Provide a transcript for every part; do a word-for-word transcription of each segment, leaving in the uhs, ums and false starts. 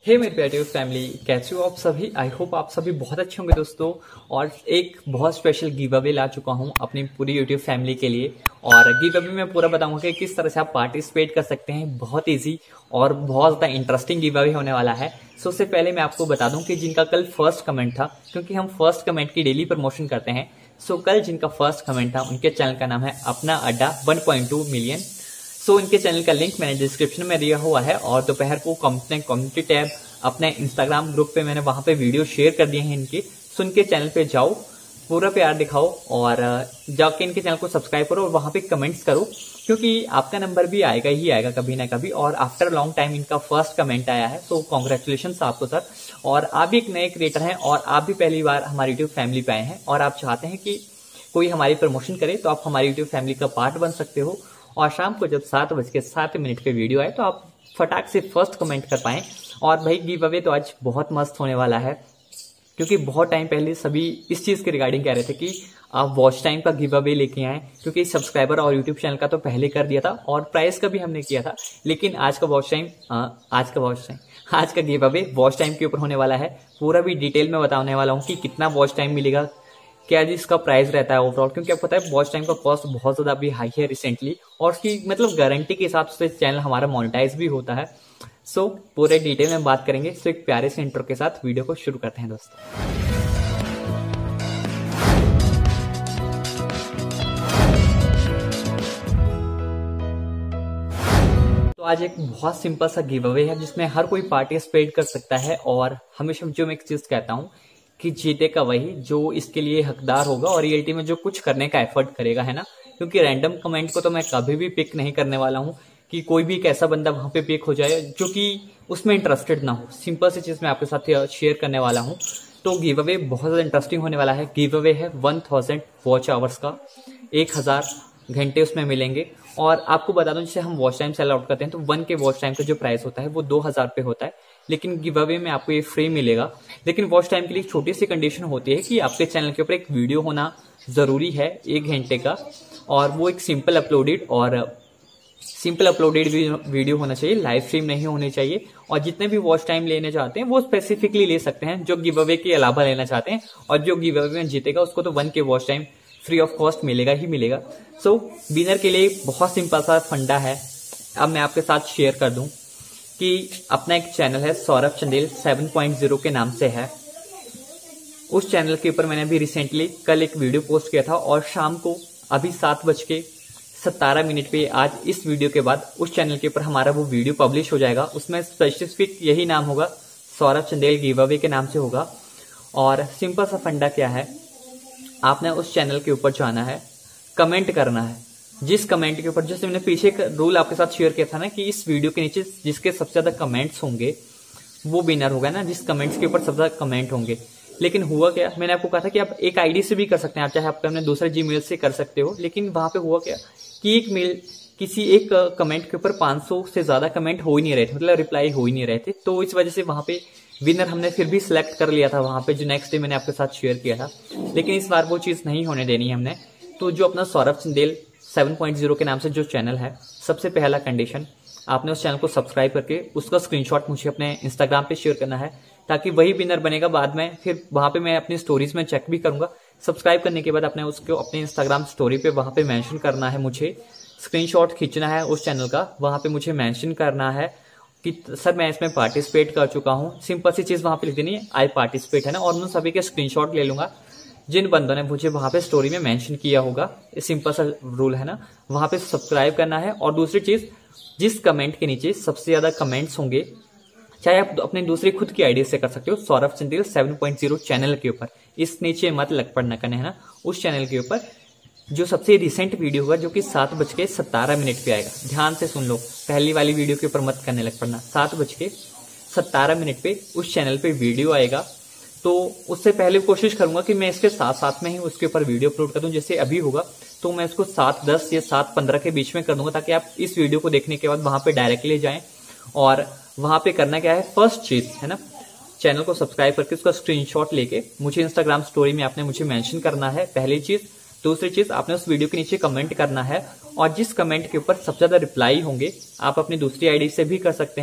हे मेरे प्यारे फैमिली, कैसे हो आप सभी। आई होप आप सभी बहुत अच्छे होंगे दोस्तों। और एक बहुत स्पेशल गिव अवे ला चुका हूं अपनी पूरी यूट्यूब फैमिली के लिए। और गिव अवे में पूरा बताऊंगा कि किस तरह से आप पार्टिसिपेट कर सकते हैं। बहुत इजी और बहुत ज़्यादा इंटरेस्टिंग गिव अवे होने वाला है। सो उससे पहले मैं आपको बता दूं कि जिनका कल फर्स्ट कमेंट था, क्योंकि हम फर्स्ट कमेंट की डेली प्रमोशन करते हैं, सो कल जिनका फर्स्ट कमेंट था उनके चैनल का नाम है Apna Adda one point two million. So इनके चैनल का लिंक मैंने डिस्क्रिप्शन में दिया हुआ है और दोपहर को कंपनी कम्युनिटी टैब अपने इंस्टाग्राम ग्रुप पे मैंने वहां पे वीडियो शेयर कर दिए हैं इनके। सो इनके चैनल पे जाओ, पूरा प्यार दिखाओ और जाके इनके चैनल को सब्सक्राइब करो और वहां पे कमेंट्स करो, क्योंकि आपका नंबर भी आएगा ही आएगा कभी ना कभी। और आफ्टर लॉन्ग टाइम इनका फर्स्ट कमेंट आया है, सो कॉन्ग्रेचुलेशन आपको सर। और आप भी एक नए क्रिएटर हैं और आप भी पहली बार हमारी यूट्यूब फैमिली पे आए हैं और आप चाहते हैं कि कोई हमारी प्रमोशन करे, तो आप हमारी यूट्यूब फैमिली का पार्ट बन सकते हो। और शाम को जब सात बज के सात मिनट पे वीडियो आए तो आप फटाक से फर्स्ट कमेंट कर पाएं। और भाई गिव अवे तो आज बहुत मस्त होने वाला है, क्योंकि बहुत टाइम पहले सभी इस चीज के रिगार्डिंग कह रहे थे कि आप वॉच टाइम का गिव अवे लेके आए, क्योंकि सब्सक्राइबर और यूट्यूब चैनल का तो पहले कर दिया था और प्राइस का भी हमने किया था। लेकिन आज का वॉच टाइम आज का वॉच टाइम आज का गिव अवे वॉच टाइम के ऊपर होने वाला है। पूरा भी डिटेल में बताने वाला हूँ कि कितना वॉच टाइम मिलेगा, क्या जी इसका प्राइस रहता है ओवरऑल, क्योंकि आपको पता है वॉच टाइम का कॉस्ट बहुत ज्यादा अभी हाई है रिसेंटली, और उसकी मतलब गारंटी के हिसाब से चैनल हमारा मोनेटाइज भी होता है। सो so, पूरे डिटेल में बात करेंगे। सो so, एक प्यारे से इंट्रो के साथ वीडियो को शुरू करते हैं दोस्तों। तो आज एक बहुत सिंपल सा गिव अवे है जिसमें हर कोई पार्टिसिपेट कर सकता है। और हमेशा जो मैं एक चीज कहता हूँ कि जीतेगा वही जो इसके लिए हकदार होगा और रियलिटी में जो कुछ करने का एफर्ट करेगा, है ना। क्योंकि रैंडम कमेंट को तो मैं कभी भी पिक नहीं करने वाला हूँ कि कोई भी एक ऐसा बंदा वहां पे पिक हो जाए जो कि उसमें इंटरेस्टेड ना हो। सिंपल सी चीज मैं आपके साथ शेयर करने वाला हूँ। तो गिव अवे बहुत ज्यादा इंटरेस्टिंग होने वाला है। गिव अवे है वन थाउजेंड वॉच आवर्स का, एक हजार घंटे उसमें मिलेंगे। और आपको बता दूं, जैसे हम वॉच टाइम सेल आउट करते हैं तो वन के वॉच टाइम का जो प्राइस होता है वो दो हजार पे होता है, लेकिन गिव अवे में आपको ये फ्री मिलेगा। लेकिन वॉच टाइम के लिए छोटी सी कंडीशन होती है कि आपके चैनल के ऊपर एक वीडियो होना जरूरी है एक घंटे का, और वो एक सिंपल अपलोडेड और सिंपल अपलोडेड वीडियो होना चाहिए, लाइव स्ट्रीम नहीं होनी चाहिए। और जितने भी वॉच टाइम लेना चाहते हैं वो स्पेसिफिकली ले सकते हैं, जो गिव अवे के अलावा लेना चाहते हैं। और जो गिव अवे में जीतेगा उसको तो one K watch time free of cost मिलेगा ही मिलेगा। सो विनर के लिए बहुत सिंपल सा फंडा है, अब मैं आपके साथ शेयर कर दूं कि अपना एक चैनल है Saurabh Chandel seven point zero के नाम से है। उस चैनल के ऊपर मैंने अभी रिसेंटली कल एक वीडियो पोस्ट किया था और शाम को अभी सात बज के सत्तारह मिनट पे आज इस वीडियो के बाद उस चैनल के ऊपर हमारा वो वीडियो पब्लिश हो जाएगा। उसमें स्पेसिफिक यही नाम होगा, सौरभ चंदेल गिव अवे के नाम से होगा। और सिंपल सा फंडा क्या है, आपने उस चैनल के ऊपर जाना है, कमेंट करना है। जिस कमेंट के ऊपर, जैसे मैंने पीछे एक रूल आपके साथ शेयर किया था ना कि इस वीडियो के नीचे जिसके सबसे ज्यादा कमेंट्स होंगे वो विनर होगा ना, जिस कमेंट्स के ऊपर सबसे ज्यादा कमेंट होंगे। लेकिन हुआ क्या, मैंने आपको कहा था कि आप एक आईडी से भी कर सकते हैं, आप चाहे आप अपने दूसरे जीमेल से कर सकते हो। लेकिन वहां पे हुआ क्या कि एक मेल किसी एक कमेंट के ऊपर पाँच सौ से ज्यादा कमेंट हो ही नहीं रहे थे, मतलब रिप्लाई हो ही नहीं रहे थे। तो इस वजह से वहां पे विनर हमने फिर भी सिलेक्ट कर लिया था वहां पे, जो नेक्स्ट डे मैंने आपके साथ शेयर किया था। लेकिन इस बार वो चीज नहीं होने देनी है हमने। तो जो अपना Saurabh Chandel seven point zero के नाम से जो चैनल है, सबसे पहला कंडीशन, आपने उस चैनल को सब्सक्राइब करके उसका स्क्रीनशॉट मुझे अपने इंस्टाग्राम पे शेयर करना है, ताकि वही विनर बनेगा। बाद में फिर वहां पे मैं अपनी स्टोरीज में चेक भी करूंगा। सब्सक्राइब करने के बाद अपने उसको अपने इंस्टाग्राम स्टोरी पे वहां पे मेंशन करना है, मुझे स्क्रीनशॉट खींचना है उस चैनल का, वहां पे मुझे मेंशन करना है कि सर मैं इसमें पार्टिसिपेट कर चुका हूं। सिंपल सी चीज वहां पे लिख देनी है, आई पार्टिसिपेट, है ना। और मैं सभी के स्क्रीनशॉट ले लूंगा जिन बंदों ने मुझे वहां पे स्टोरी में मेंशन किया होगा। ये सिंपल सा रूल है ना, वहां पे सब्सक्राइब करना है। और दूसरी चीज, जिस कमेंट के नीचे सबसे ज्यादा कमेंट्स होंगे, चाहे आप अपने दूसरी खुद की आईडी से कर सकते हो, Saurabh Chandel seven point zero channel के ऊपर, इस नीचे मत लग पड़ना करने, है ना। उस चैनल के ऊपर जो सबसे रिसेंट वीडियो होगा, जो कि सात बज के सत्तारह मिनट पे आएगा, ध्यान से सुन लो, पहली वाली वीडियो के ऊपर मत करने लग पड़ना। सात बज के सत्तारह मिनट पे उस चैनल पे वीडियो आएगा। तो उससे पहले कोशिश करूंगा कि मैं इसके साथ साथ में ही उसके ऊपर वीडियो अपलोड कर दूं। जैसे अभी होगा तो मैं इसको सात दस या सात पंद्रह के बीच में कर दूंगा, ताकि आप इस वीडियो को देखने के बाद वहां पे डायरेक्टली जाएं। और वहां पे करना क्या है, फर्स्ट चीज है ना, चैनल को सब्सक्राइब करके उसका स्क्रीनशॉट लेके मुझे इंस्टाग्राम स्टोरी में आपने मुझे मेंशन करना है, पहली चीज। दूसरी चीज, आपने उस वीडियो के नीचे कमेंट करना है, और जिस कमेंट के ऊपर सबसे ज्यादा रिप्लाई होंगे, आप अपनी दूसरी आईडी से भी कर सकते हैं,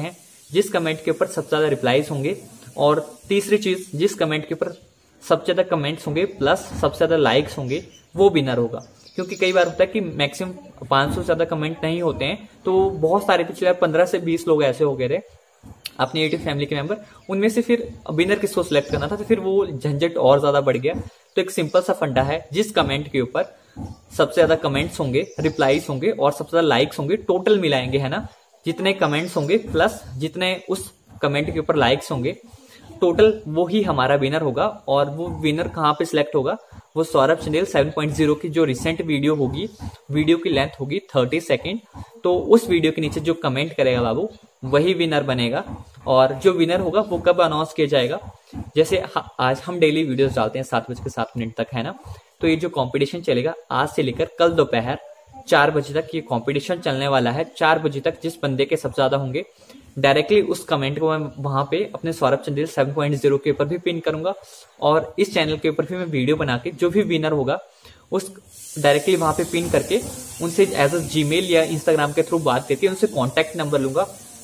जिस कमेंट के ऊपर सबसे ज्यादा रिप्लाईज होंगे, और तीसरी चीज जिस कमेंट के ऊपर सबसे ज्यादा कमेंट्स होंगे प्लस सबसे ज्यादा लाइक्स होंगे वो विनर होगा। क्योंकि कई बार होता है कि मैक्सिमम पांच सौ से ज्यादा कमेंट नहीं होते हैं, तो बहुत सारे पिछले पंद्रह से बीस लोग ऐसे हो गए थे अपनी यूट्यूब फैमिली के मेंबर, उनमें से फिर विनर किसको सिलेक्ट करना था, तो फिर वो झंझट और ज्यादा बढ़ गया। तो एक सिंपल सा फंडा है, जिस कमेंट के ऊपर सबसे ज्यादा कमेंट्स होंगे, रिप्लाईज होंगे और सबसे ज्यादा लाइक्स होंगे, टोटल मिलाएंगे है ना, जितने कमेंट्स होंगे प्लस जितने उस कमेंट के ऊपर लाइक्स होंगे, टोटल वो ही हमारा विनर होगा। और वो विनर कहाँ पे सिलेक्ट होगा, वो Saurabh Chandel seven point zero की जो रिसेंट वीडियो होगी, वीडियो की लेंथ होगी थर्टी सेकेंड, तो उस वीडियो के नीचे जो कमेंट करेगा बाबू वही विनर बनेगा। और जो विनर होगा वो कब अनाउंस किया जाएगा, जैसे आज हम डेली वीडियोस डालते हैं सात बज के सात मिनट तक है ना, तो ये जो कंपटीशन चलेगा आज से लेकर कल दोपहर चार बजे तक ये कंपटीशन चलने वाला है। चार बजे तक जिस बंदे के सबसे ज्यादा होंगे, डायरेक्टली उस कमेंट को मैं वहां पे अपने Saurabh Chandel seven point zero के ऊपर भी पिन करूंगा, और इस चैनल के ऊपर भी मैं वीडियो बना के जो भी विनर होगा उस डायरेक्टली वहां पे पिन करके उनसे एज अ जीमेल या इंस्टाग्राम के थ्रू बात करके उनसे कॉन्टेक्ट नंबर लूंगा,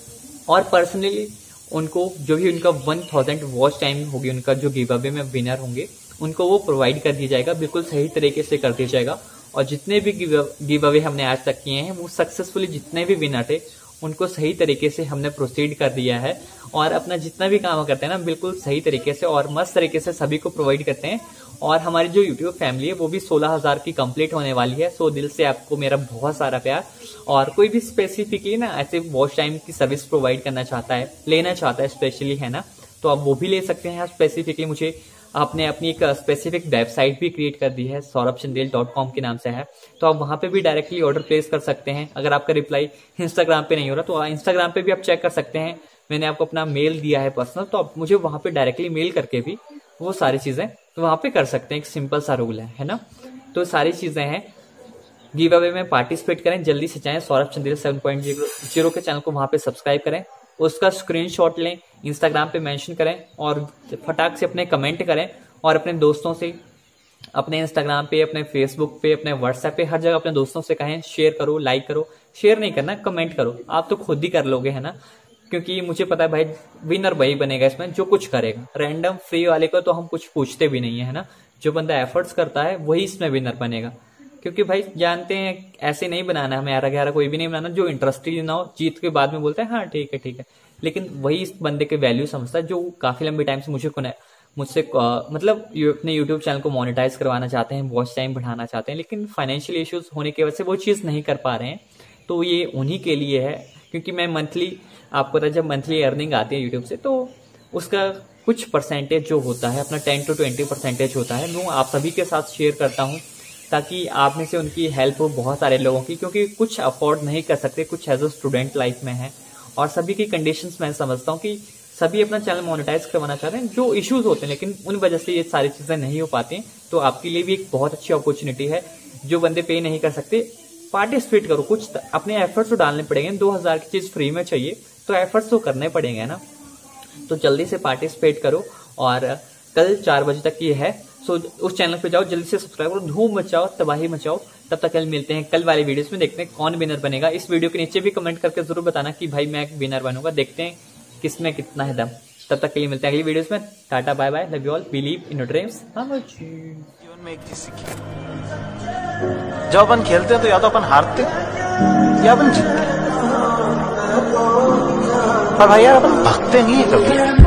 और पर्सनली उनको जो भी उनका वन थाउजेंड वॉच टाइम होगी, उनका जो गिव अवे में विनर होंगे उनको वो प्रोवाइड कर दिया जाएगा, बिल्कुल सही तरीके से कर दिया जाएगा। और जितने भी गिव अवे हमने आज तक किए हैं वो सक्सेसफुली जितने भी विनर थे उनको सही तरीके से हमने प्रोसीड कर दिया है, और अपना जितना भी काम करते हैं ना बिल्कुल सही तरीके से और मस्त तरीके से सभी को प्रोवाइड करते हैं। और हमारी जो यूट्यूब फैमिली है वो भी सोलह हजार की कंप्लीट होने वाली है। सो दिल से आपको मेरा बहुत सारा प्यार। और कोई भी स्पेसिफिकली ना ऐसे वॉच टाइम की सर्विस प्रोवाइड करना चाहता है, लेना चाहता है स्पेशली है ना, तो आप वो भी ले सकते हैं। स्पेसिफिकली मुझे आपने अपनी एक स्पेसिफिक वेबसाइट भी क्रिएट कर दी है, सौरभ चंदेल डॉट कॉम के नाम से है, तो आप वहां पे भी डायरेक्टली ऑर्डर प्लेस कर सकते हैं। अगर आपका रिप्लाई इंस्टाग्राम पे नहीं हो रहा तो इंस्टाग्राम पे भी आप चेक कर सकते हैं, मैंने आपको अपना मेल दिया है पर्सनल, तो आप मुझे वहां पे डायरेक्टली मेल करके भी वो सारी चीजें तो वहां पे कर सकते हैं। एक सिंपल सा रूल है है ना, तो सारी चीजें हैं। गिव अवे में पार्टिसिपेट करें, जल्दी से जाएं Saurabh Chandel seven point zero के चैनल को वहां पे सब्सक्राइब करें, उसका स्क्रीनशॉट लें, इंस्टाग्राम पे मेंशन करें और फटाक से अपने कमेंट करें, और अपने दोस्तों से अपने इंस्टाग्राम पे, अपने फेसबुक पे, अपने व्हाट्सएप पे, हर जगह अपने दोस्तों से कहें शेयर करो, लाइक करो। शेयर नहीं करना, कमेंट करो, आप तो खुद ही कर लोगे है ना, क्योंकि मुझे पता है भाई विनर वही बनेगा इसमें जो कुछ करेगा। रैंडम फ्री वाले को तो हम कुछ पूछते भी नहीं है ना, जो बंदा एफर्ट्स करता है वही इसमें विनर बनेगा। क्योंकि भाई जानते हैं ऐसे नहीं बनाना, हमें ग्यारह ग्यारह कोई भी नहीं बनाना जो इंटरेस्टेड ना हो, जीत के बाद में बोलता है हाँ ठीक है ठीक है, लेकिन वही इस बंदे के वैल्यू समझता है जो काफी लंबे टाइम से मुझे मुझसे मतलब अपने यूट्यूब चैनल को मोनेटाइज करवाना चाहते हैं, वॉच टाइम बढ़ाना चाहते हैं, लेकिन फाइनेंशियल इश्यूज होने की वजह से वो चीज़ नहीं कर पा रहे हैं। तो ये उन्हीं के लिए है, क्योंकि मैं मंथली, आपको पता है जब मंथली अर्निंग आती है यूट्यूब से तो उसका कुछ परसेंटेज जो होता है अपना टेन टू ट्वेंटी परसेंटेज होता है, वो आप सभी के साथ शेयर करता हूँ ताकि आप में से उनकी हेल्प हो बहुत सारे लोगों की, क्योंकि कुछ अफोर्ड नहीं कर सकते, कुछ एज अ स्टूडेंट लाइफ में है, और सभी की कंडीशंस मैं समझता हूँ कि सभी अपना चैनल मोनेटाइज करवाना चाहते हैं, जो इश्यूज होते हैं लेकिन उन वजह से ये सारी चीजें नहीं हो पाती। तो आपके लिए भी एक बहुत अच्छी अपॉर्चुनिटी है, जो बंदे पे नहीं कर सकते पार्टिसिपेट करो, कुछ अपने एफर्ट्स तो डालने पड़ेंगे। दो हजार की चीज फ्री में चाहिए तो एफर्ट्स तो करने पड़ेंगे ना, तो जल्दी से पार्टिसिपेट करो। और कल चार बजे तक ये है, सो उस चैनल पे जाओ, जल्दी से सब्सक्राइब करो, धूम मचाओ, तबाही मचाओ। तब तक कल मिलते हैं कल वाले वीडियोस में, देखते हैं कौन विनर बनेगा। इस वीडियो के नीचे भी कमेंट करके जरूर बताना कि भाई मैं विनर बनूंगा, देखते हैं किसमें कितना है दम। तब तक के लिए मिलते हैं अगली वीडियोस में, tata bye bye, love you all, believe in your dreams. जीवन में एक चीज सीखी, जब अपन खेलते हैं तो या तो अपन हारते या अपन जीतते, पर भाई यार अपन भागते नहीं है कभी।